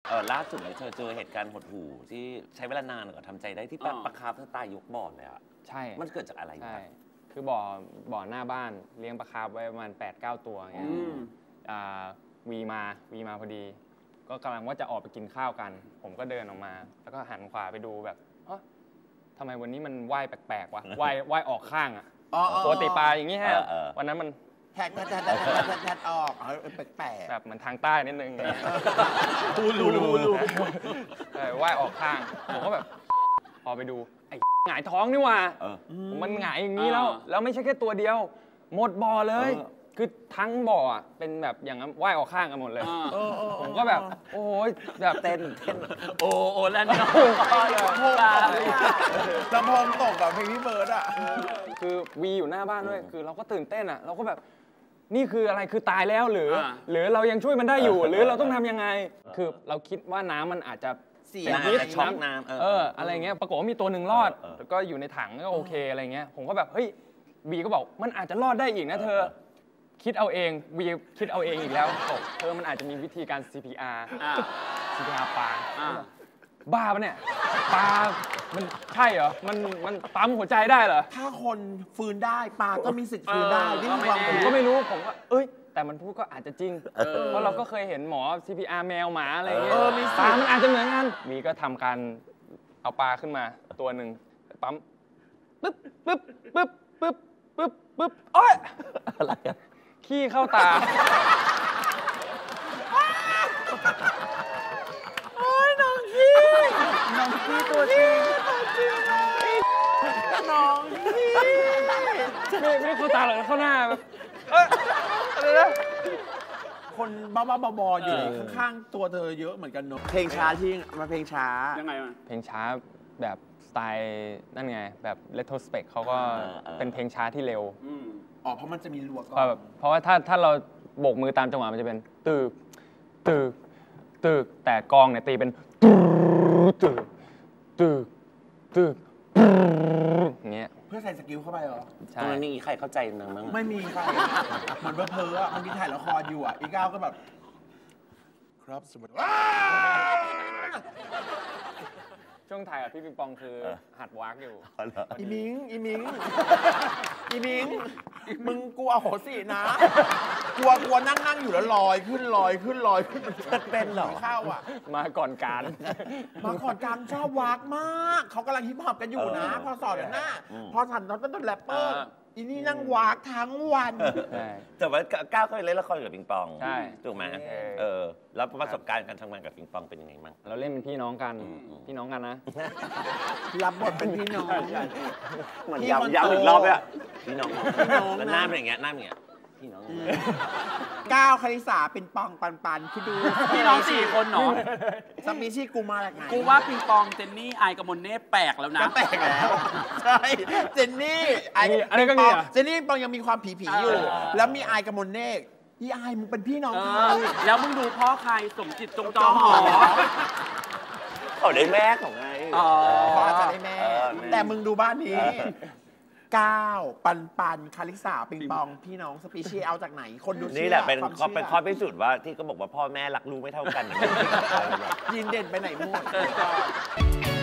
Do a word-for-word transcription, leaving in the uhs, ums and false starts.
เออล่าสุดเลยเธอเจอเหตุการณ์หดหู่ที่ใช้เวลานานกว่าทำใจได้ที่ปลาคาร์ฟตายยกบ่อเลยอ่ะใช่มันเกิดจากอะไรใช่คือบ่อบ่อหน้าบ้านเลี้ยงปลาคาร์ฟไว้ประมาณแปดเก้าตัวเงี้ยวีมาวีมาพอดีก็กำลังว่าจะออกไปกินข้าวกันผมก็เดินออกมาแล้วก็หันขวาไปดูแบบเฮ้ยทำไมวันนี้มันว่ายแปลกๆวะว่ายว่ายออกข้างอ่ะตัวตีปลาอย่างนี้ฮะวันนั้นมันแทดแทดแทดแทดแทดออกแปลกๆแบบเหมือนทางใต้นิดนึงรูรูรูรูว่ายออกข้างผมก็แบบพอไปดูไอ้หงายท้องนี่ว่ามันหงายอย่างนี้แล้วแล้วไม่ใช่แค่ตัวเดียวหมดบ่อเลยคือทั้งบ่อเป็นแบบอย่างนั้นว่ายออกข้างกันหมดเลยผมก็แบบโอ้ยแบบเต้นเต้นโอ้โอ้แล้วนี่ลำโพงตกกับเพลงพี่เบิร์ดอ่ะคือวีอยู่หน้าบ้านด้วยคือเราก็ตื่นเต้นอ่ะเราก็แบบนี่คืออะไรคือตายแล้วหรือหรือเรายังช่วยมันได้อยู่หรือเราต้องทำยังไงคือเราคิดว่าน้ำมันอาจจะเสียช็อกน้ำเอออะไรเงี้ยปรากฏว่ามีตัวหนึ่งรอดแล้วก็อยู่ในถังก็โอเคอะไรเงี้ยผมก็แบบเฮ้ยบีก็บอกมันอาจจะรอดได้อีกนะเธอคิดเอาเองวีคิดเอาเองอีกแล้วบอกเธอมันอาจจะมีวิธีการ ซี พี อาร์ ซี พี อาร์ ปลาบ้าปะเนี่ยปลามันใช่เหรอมันมันปั๊มหัวใจได้เหรอถ้าคนฟื้นได้ปลาก็มีสิทธิ์ฟื้นได้นี่ความผมก็ไม่รู้ผมก็เอ้ยแต่มันพูดก็อาจจะจริงเพราะเราก็เคยเห็นหมอ ซี พี อาร์ แมวหมาอะไรเงี้ยปลามันอาจจะเหมือนกันวีก็ทำการเอาปลาขึ้นมาตัวหนึ่งปั๊มปึ๊บปึ๊บปึ๊บปึ๊บปึ๊บปึ๊บโอ๊ยอะไรขี้เข้าตาโอ้ยน้องขี้น้องขี้ตัวจริงน้องขี้ไม่ไม่เข้าตาหรอกเข้าหน้าแบบเอ้ยอะไรนะคนบ้าๆบอๆอยู่ข้างๆตัวเธอเยอะเหมือนกันเนอะเพลงช้าที่มาเพลงช้ายังไงมาเพลงช้าแบบสไตล์นั่นไงแบบเรโทรสเปกเขาก็เป็นเพลงช้าที่เร็วอ๋อเพราะมันจะมีรัวก่อนเพราะว่าถ้าถ้าเราโบกมือตามจังหวะมันจะเป็นตึกตึกตึกแต่กองเนี่ยตีเป็นตึกตึกตึกอย่างเงี้ยเพื่อใส่สกิลเข้าไปเหรอใช่ไม่มีใครเข้าใจนางมั้งไม่มีใครเหมือนเพ้อเพ้อมันมีถ่ายละครอยู่อ่ะอีก้าวก็แบบครับสมมติช่วงถ่ายกับพี่ปิงปองคือหัดวากอยู่อีมิงอีมิงอีมิงมึงกูเอาโหสินะกลัวกลัวนั่งนั่งอยู่แล้วลอยขึ้นลอยขึ้นลอยขึ้นมันเป็นหรอข้าวอ่ะมาก่อนการมาก่อนการชอบวากมากเขากำลังฮิปฮอปกันอยู่นะพอสอนหน้าพอทันตอนต้นแรปเปอร์อีนี่นั่งวากทั้งวันแต่ว่าก้าวเคยเล่นละครกับปิงปองใช่ถูกไหมเออแล้วประสบการณ์การทำงานกับปิงปองเป็นยังไงบ้างเราเล่นเป็นพี่น้องกันพี่น้องกันนะรับบทเป็นพี่น้องกันเหมือนย้ำย้ำอีกรอบเลยพี่น้องแล้วหน้าเป็นอย่างเงี้ยหน้าอย่างเงี้ยพี่น้องก้าวคาริสาปิงปองปันปันคิดดูพี่น้องสี่คนเนาะสมีชีกูมาจากไหนกูว่าปิงปองเจนนี่ไอกมลเน่แปลกแล้วนะแปลกแล้วใช่เจนนี่ไออะไรก็มีเจนนี่ปองยังมีความผีผีอยู่แล้วมีไอกมลเน่พี่ไอมึงเป็นพี่น้องกันแล้วมึงดูพ่อใครสมจิตจงจอหอเขาได้แม่ของไงพ่อจะได้แม่แต่มึงดูบ้านนี้ก้าวปันปันคาริสาปิงปองพี่น้องสปีชีส์เอาจากไหนคนดูนี่แหละเป็นข้อเป็นข้อพิสูจน์ว่าที่เขาบอกว่าพ่อแม่รักลูกไม่เท่ากันยินเด่นไปไหนหมด